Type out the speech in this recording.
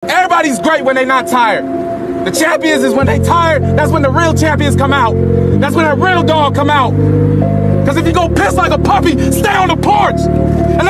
Everybody's great when they're not tired. The champions is when they tired, that's when the real champions come out. That's when that real dog come out. Because if you go piss like a puppy, stay on the porch and